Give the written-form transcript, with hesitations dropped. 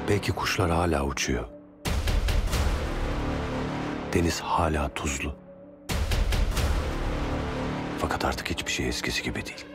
Belki kuşlar hala uçuyor. Deniz hala tuzlu. Fakat artık hiçbir şey eskisi gibi değil.